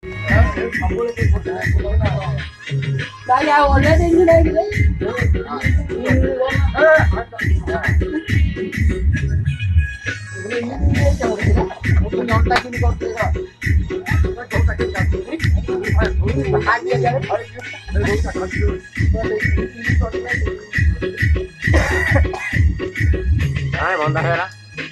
Dai ao olha dentro daí. Ai, banda hera.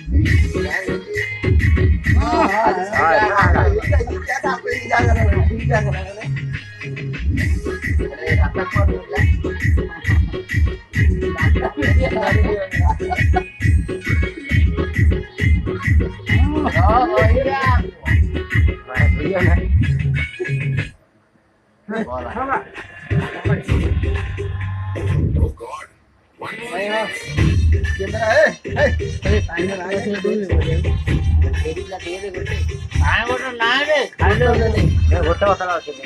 ଗୋଟେ ବତଲ ଅଛି।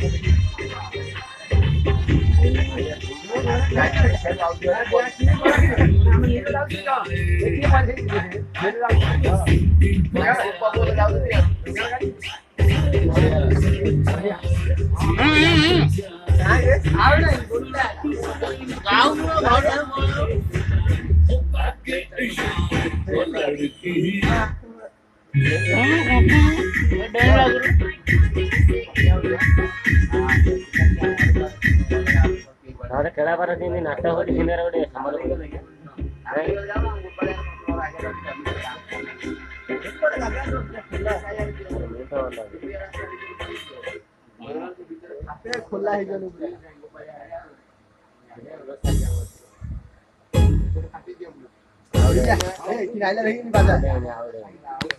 ଖେଳା ପାର ଯେମିତି ନାଟ ହଉଛି ସିନେର ଗୋଟେ ସମର ଖୋଲା ହେଇଯିବ।